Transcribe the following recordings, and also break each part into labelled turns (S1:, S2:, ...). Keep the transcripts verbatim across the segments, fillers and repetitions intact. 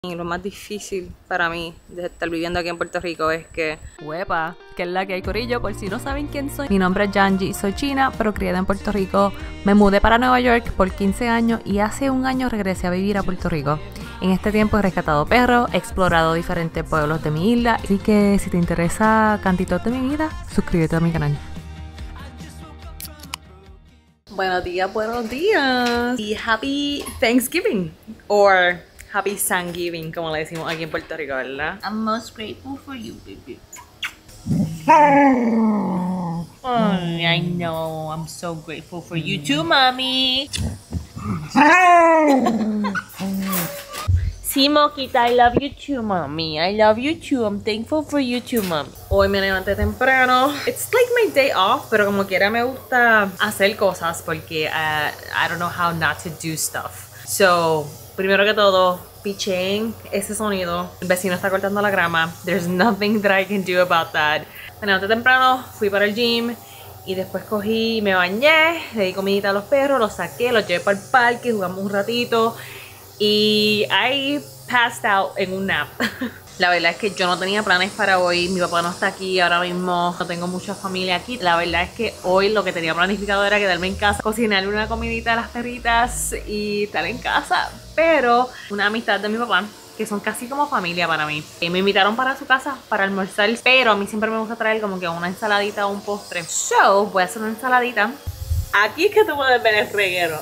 S1: Y lo más difícil para mí de estar viviendo aquí en Puerto Rico es que...
S2: Huepa, que es la que hay, corillo, por si no saben quién soy. Mi nombre es Yanji, soy china, pero criada en Puerto Rico. Me mudé para Nueva York por quince años y hace un año regresé a vivir a Puerto Rico. En este tiempo he rescatado perros, he explorado diferentes pueblos de mi isla. Así que si te interesa cantitos de mi vida, suscríbete a mi canal.
S1: Buenos días, buenos días. Y Happy Thanksgiving. Or Happy Thanksgiving, como le decimos aquí en Puerto Rico, ¿verdad?
S3: I'm most grateful for you, baby. Oh, I know. I'm so grateful for you too, mommy. See, Moquita, I love you too, mommy. I love you too. I'm thankful for you too, mommy.
S1: Hoy me levanté temprano. It's like my day off, pero como quiera me gusta hacer cosas porque uh, I don't know how not to do stuff. So, primero que todo, picheen ese sonido. El vecino está cortando la grama. There's nothing that I can do about that. Me levanté temprano, fui para el gym y después cogí, me bañé, le di comidita a los perros, los saqué, los llevé para el parque, jugamos un ratito y I passed out en un nap. La verdad es que yo no tenía planes para hoy. Mi papá no está aquí ahora mismo. No tengo mucha familia aquí. La verdad es que hoy lo que tenía planificado era quedarme en casa, cocinarle una comidita a las perritas y estar en casa. Pero una amistad de mi papá, que son casi como familia para mí, y me invitaron para su casa para almorzar. Pero a mí siempre me gusta traer como que una ensaladita o un postre. So, voy a hacer una ensaladita. Aquí es que tú puedes ver el reguero.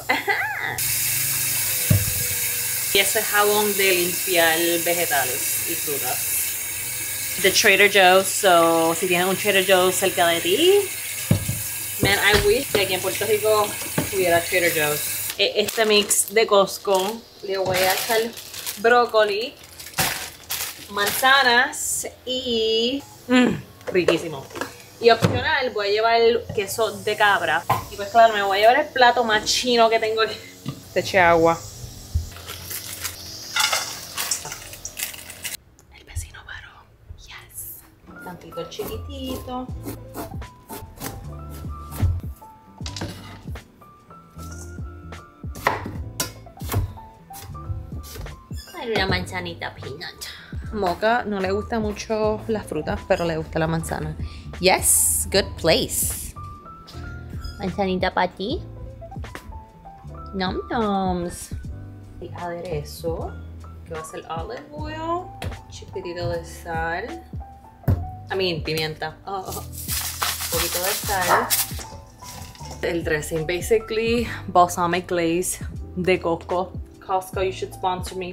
S1: Y ese jabón de limpiar vegetales y frutas de Trader Joe's. So, si tienes un Trader Joe's cerca de ti, man, I wish que aquí en Puerto Rico hubiera Trader Joe's. Este mix de Costco, le voy a echar brócoli, manzanas y... Mmm, riquísimo. Y opcional, voy a llevar el queso de cabra. Y pues claro, me voy a llevar el plato más chino que tengo. Te eché agua. Tantito chiquitito.
S3: Hay una manzanita peanut.
S1: Moca no le gusta mucho las frutas, pero le gusta la manzana. Yes, good place.
S3: Manzanita para ti. Nom noms.
S1: Y aderezo, que va a ser olive oil, chiquitito de sal. I mean, pimienta. Oh, oh. Un poquito de sal. El dressing, basically, balsamic glaze de Costco. Costco, you should sponsor me.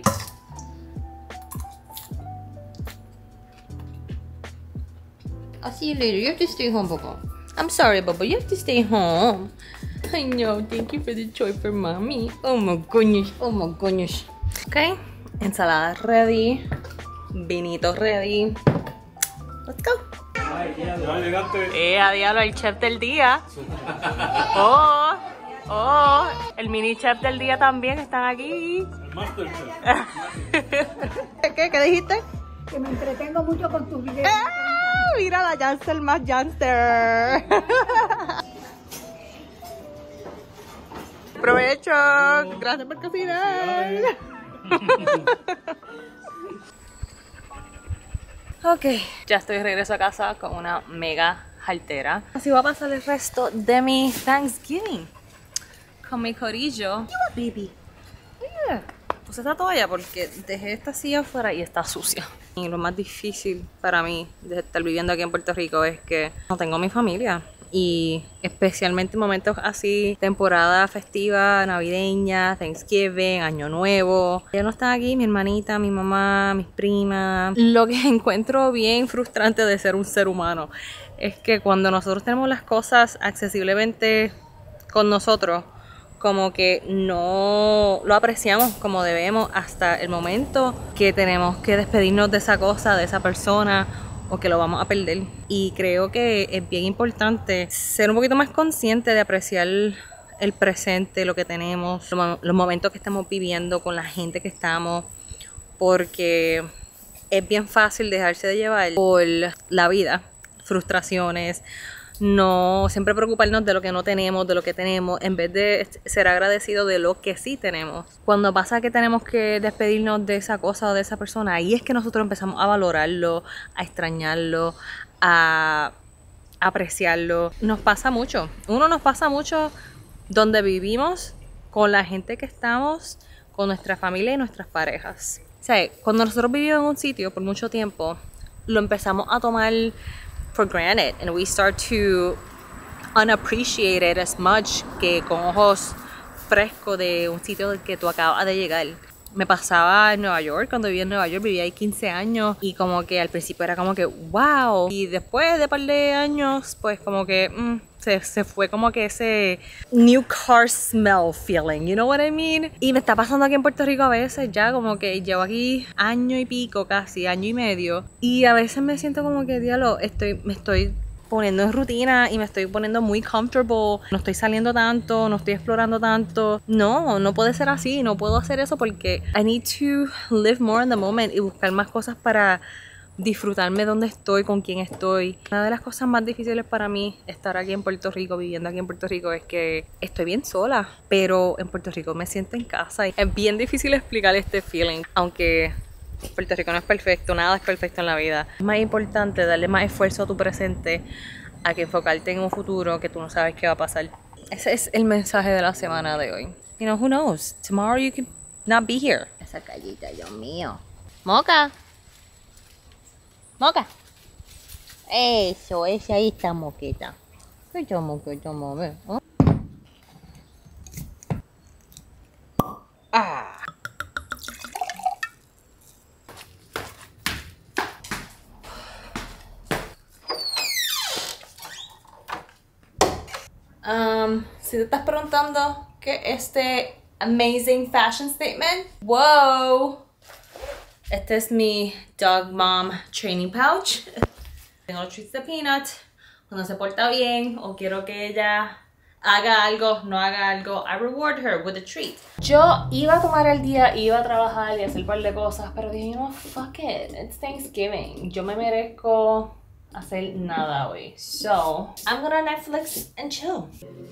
S1: I'll see you later. You have to stay home, Bobo. I'm sorry, Bobo. You have to stay home. I know. Thank you for the choy for mommy. Oh my goodness. Oh my goodness. Okay. Ensalada ready. Vinito ready. Let's go. Eh, a diablo, el chef del día. Oh, oh, el mini chef del día también están aquí.
S4: El master chef.
S1: ¿Qué? ¿Qué dijiste?
S5: Que me entretengo mucho con tus videos.
S1: ¡Ah! Mira la Janster más Janster. Provecho. Gracias por cocinar. Ok, ya estoy de regreso a casa con una mega jaltera. Así va a pasar el resto de mi Thanksgiving con mi corillo. Baby, yeah. Puse esta toalla porque dejé esta silla afuera y está sucia. Y lo más difícil para mí de estar viviendo aquí en Puerto Rico es que no tengo mi familia. Y especialmente en momentos así, temporada festiva, navideña, Thanksgiving, Año Nuevo. Ya no están aquí mi hermanita, mi mamá, mis primas. Lo que encuentro bien frustrante de ser un ser humano es que cuando nosotros tenemos las cosas accesiblemente con nosotros, como que no lo apreciamos como debemos hasta el momento que tenemos que despedirnos de esa cosa, de esa persona, o que lo vamos a perder. Y creo que es bien importante ser un poquito más consciente de apreciar el presente, lo que tenemos, los momentos que estamos viviendo con la gente que estamos, porque es bien fácil dejarse de llevar por la vida, frustraciones, no siempre preocuparnos de lo que no tenemos, de lo que tenemos, en vez de ser agradecidos de lo que sí tenemos. Cuando pasa que tenemos que despedirnos de esa cosa o de esa persona, ahí es que nosotros empezamos a valorarlo, a extrañarlo, a apreciarlo. Nos pasa mucho. Uno nos pasa mucho donde vivimos, con la gente que estamos, con nuestra familia y nuestras parejas. O sea, cuando nosotros vivimos en un sitio por mucho tiempo, lo empezamos a tomar for granted and we start to unappreciate it as much que con ojos frescos de un sitio del que tú acabas de llegar. Me pasaba en Nueva York, cuando vivía en Nueva York, vivía ahí quince años y como que al principio era como que wow, y después de un par de años pues como que mm, se, se fue como que ese new car smell feeling, you know what I mean? Y me está pasando aquí en Puerto Rico a veces ya como que llevo aquí año y pico, casi año y medio, y a veces me siento como que diablo, estoy, me estoy poniendo en rutina y me estoy poniendo muy comfortable, no estoy saliendo tanto, no estoy explorando tanto. No, no puede ser así, no puedo hacer eso porque I need to live more in the moment y buscar más cosas para disfrutarme donde estoy, con quién estoy. Una de las cosas más difíciles para mí estar aquí en Puerto Rico, viviendo aquí en Puerto Rico, es que estoy bien sola, pero en Puerto Rico me siento en casa y es bien difícil explicar este feeling, aunque Puerto Rico no es perfecto, nada es perfecto en la vida. Es más importante darle más esfuerzo a tu presente a que enfocarte en un futuro que tú no sabes qué va a pasar. Ese es el mensaje de la semana de hoy. You know, who knows? Tomorrow you could not be here. Esa callita, Dios mío. Moca. Moca. Eso, ese ahí está Moquita. ¿Qué yo, Moquita, mami? ¿Oh? Ah. Um, si te estás preguntando qué es este amazing fashion statement, wow, este es mi Dog Mom Training Pouch. Tengo los treats de Peanut. Cuando se porta bien o quiero que ella haga algo, no haga algo, I reward her with a treat. Yo iba a tomar el día, iba a trabajar y hacer un par de cosas, pero dije, you know, fuck it, it's Thanksgiving. Yo me merezco hacer nada hoy. So, I'm gonna Netflix and chill.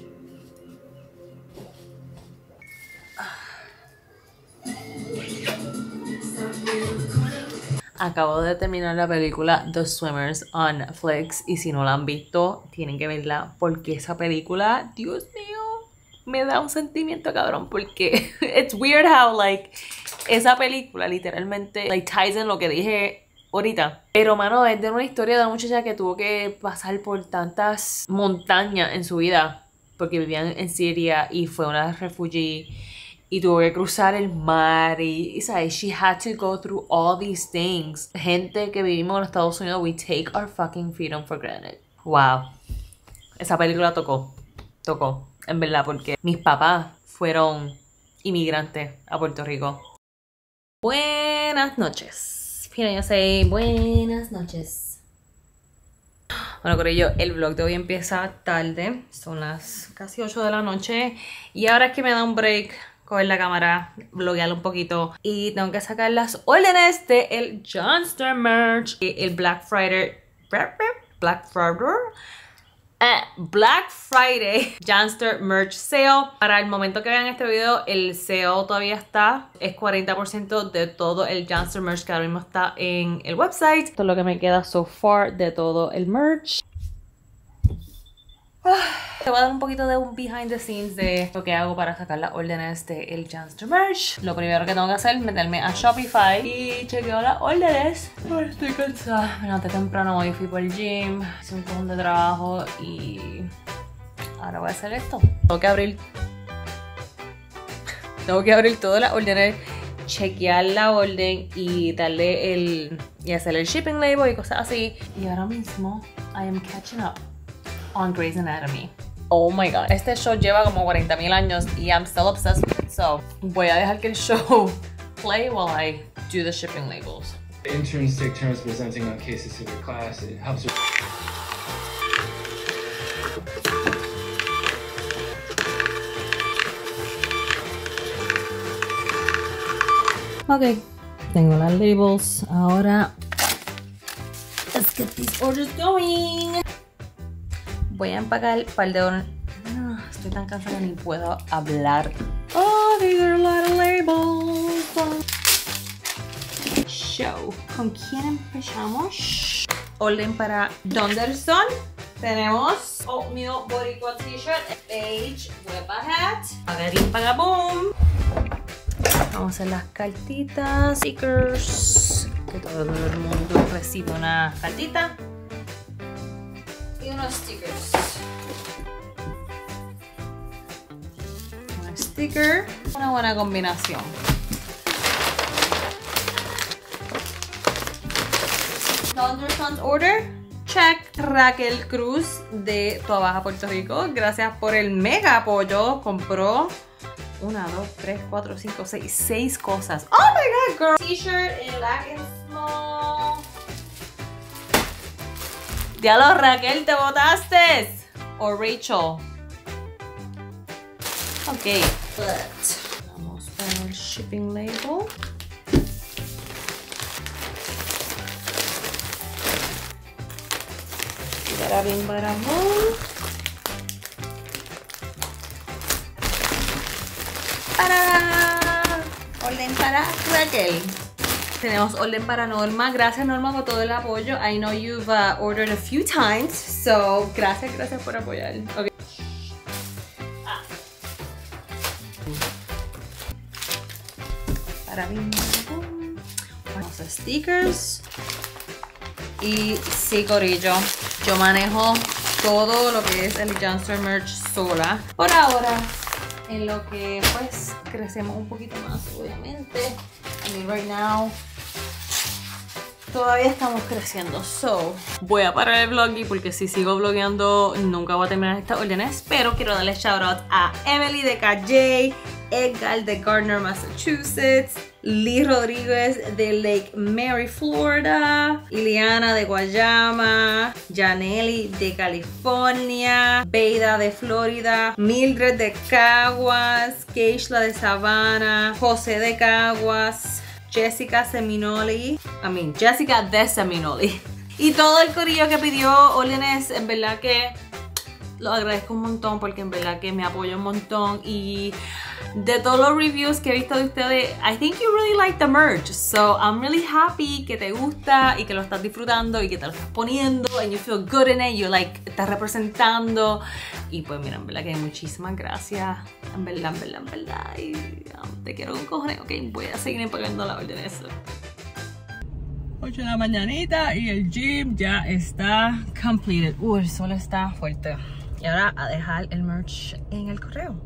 S1: Acabo de terminar la película The Swimmers on Netflix y si no la han visto, tienen que verla porque esa película, Dios mío, me da un sentimiento cabrón porque it's weird how like esa película literalmente like ties in lo que dije ahorita. Pero, mano, es de una historia de una muchacha que tuvo que pasar por tantas montañas en su vida porque vivían en Siria y fue una refugee y tuvo que cruzar el mar y, y ¿sabes? She had to go through all these things. Gente que vivimos en Estados Unidos, we take our fucking freedom for granted. Wow. Esa película tocó. Tocó, en verdad, porque mis papás fueron inmigrantes a Puerto Rico. Buenas noches. Yo sé, buenas noches. Bueno, corillo, el vlog de hoy empieza tarde. Son las casi ocho de la noche. Y ahora es que me da un break coger la cámara, vloguear un poquito. Y tengo que sacar las órdenes de el Johnster merch. El Black Friday. Black Friday. Uh, Black Friday Johnster merch sale. Para el momento que vean este video, el sale todavía está. Es cuarenta por ciento de todo el Johnster merch que ahora mismo está en el website. Esto es lo que me queda so far de todo el merch. Te voy a dar un poquito de un behind the scenes de lo que hago para sacar las órdenes del Johnster merch. Lo primero que tengo que hacer es meterme a Shopify y chequeo las órdenes. Ay, estoy cansada. Me levanté temprano, hoy fui por el gym, hice un montón de trabajo y ahora voy a hacer esto. Tengo que abrir Tengo que abrir todas las órdenes, chequear la orden y darle el y hacer el shipping label y cosas así. Y ahora mismo I am catching up on Grey's Anatomy. Oh my god. Este show lleva como cuarenta mil años y I'm still obsessed with it. So, voy a dejar que el show play while I do the shipping labels.
S4: Interns take turns presenting on cases to their class. It helps with
S1: Ok, tengo las labels. Ahora, let's get these orders going.
S2: voy a empacar un par de... No, estoy tan cansada que ni puedo hablar. Oh, these are a lot of labels. Show. ¿Con quién empezamos? Orden para Donderson. Tenemos Oatmeal Boricua T-shirt, beige, huepa hat, pagarín pagaboom. Vamos a hacer las cartitas, stickers, que todo el mundo recibe una cartita y unos stickers. Un sticker, una buena combinación. Donderson's order. Check. Raquel Cruz de Toa Baja, Puerto Rico. Gracias por el mega apoyo. Compró una, dos, tres, cuatro, cinco, seis, seis cosas. Oh my god, girl. T-shirt en black and small. Diablo, Raquel, te botaste. O Rachel. Ok. But, vamos para el shipping label. Barabing barabón. Para orden para Raquel. Tenemos orden para Norma. Gracias, Norma, por todo el apoyo. I know you've uh, ordered a few times, so gracias, gracias por apoyar. Okay. Ah. Barabing barabón. Vamos a stickers. Y sí, corillo, yo manejo todo lo que es el Janster merch sola. Por ahora, en lo que pues crecemos un poquito más, obviamente. I mean, right now, todavía estamos creciendo. So, voy a parar el vlogging porque si sigo vlogueando nunca voy a terminar estas órdenes. Pero quiero darle shout out a Emily de K J, Edgar de Gardner, Massachusetts, Lee Rodríguez de Lake Mary, Florida, Ileana de Guayama, Janelli de California, Beida de Florida, Mildred de Caguas, Keishla de Savannah, José de Caguas, Jessica Seminoli, I mean Jessica de Seminoli, y todo el corillo que pidió órdenes. En verdad que lo agradezco un montón porque en verdad que me apoya un montón. Y de todos los reviews que he visto de ustedes, I think you really like the merch. So I'm really happy que te gusta y que lo estás disfrutando y que te lo estás poniendo and you feel good in it, you like, estás representando. Y pues mira, en verdad que muchísimas gracias. En verdad, en verdad, en verdad. Y um, te quiero un cojones. Ok, voy a seguir empacando la orden eso. ocho de la mañanita y el gym ya está completed. Uh, el sol está fuerte. Y ahora a dejar el merch en el correo.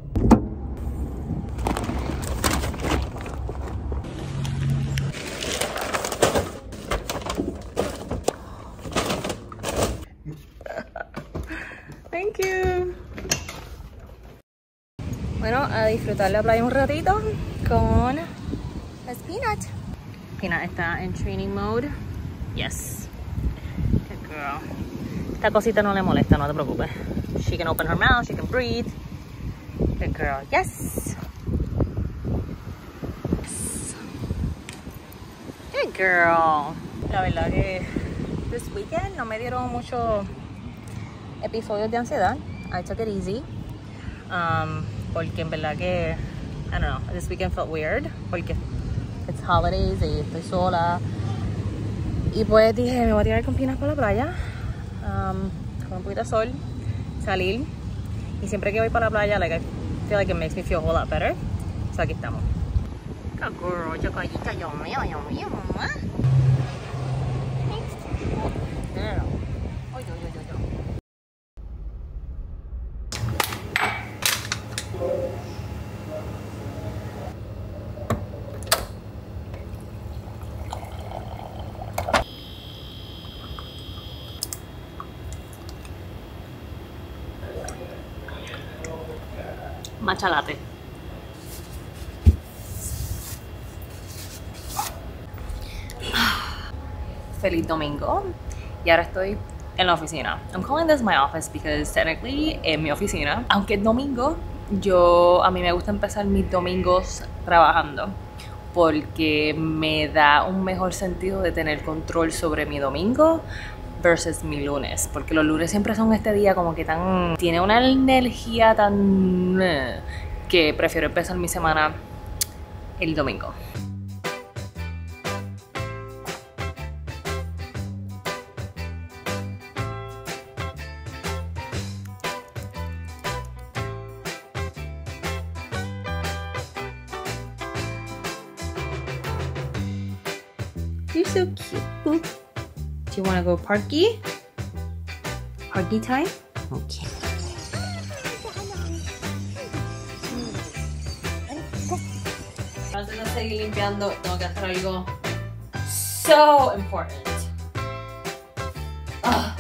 S2: Thank you. Bueno, a disfrutar la playa un ratito con las Peanut. Peanut está en training mode. Yes. Good girl. Esta cosita no le molesta, no te preocupes. She can open her mouth, she can breathe. Good girl. Yes. Yes. Good girl. La verdad que this weekend no me dieron muchos episodios de ansiedad. I took it easy. Um, porque en verdad que, I don't know, this weekend felt weird. Porque it's holidays y estoy sola. Y pues dije, me voy a tirar con Peanut para la playa. Um, con un poquito de sol. Salir. Y siempre que voy para la playa, like, I feel like it makes me feel a whole lot better. So aquí estamos. Kakuro, yo callita, yo mío, yo mío, mamá. Girl. Oh, yo, yo, yo, yo. Matcha latte. Feliz domingo. Y ahora estoy en la oficina. I'm calling this my office because technically es mi oficina. Aunque es domingo, yo a mí me gusta empezar mis domingos trabajando porque me da un mejor sentido de tener control sobre mi domingo
S1: versus mi lunes, porque los lunes siempre son este día como que tan... tiene una energía tan... eh, que prefiero empezar mi semana el domingo. You're so cute, Boop. Do you want to go parky? Parky time? Okay. Antes de seguir limpiando, tengo que hacer algo so important. Ugh.